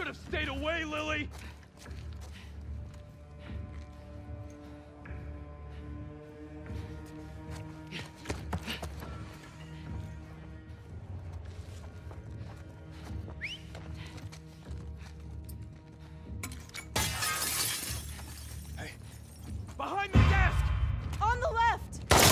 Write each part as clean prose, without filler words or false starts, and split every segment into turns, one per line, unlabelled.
should have stayed away, Lily! Hey. Behind the desk!
On the left!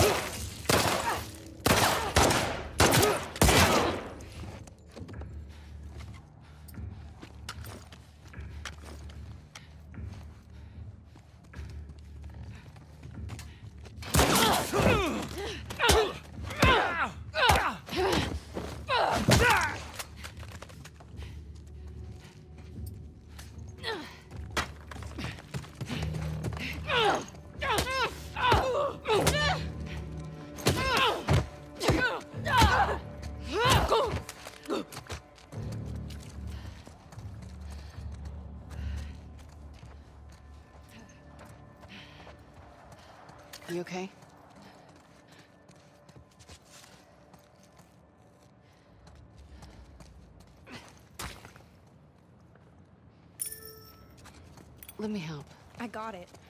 You okay? Let me help.
I got it.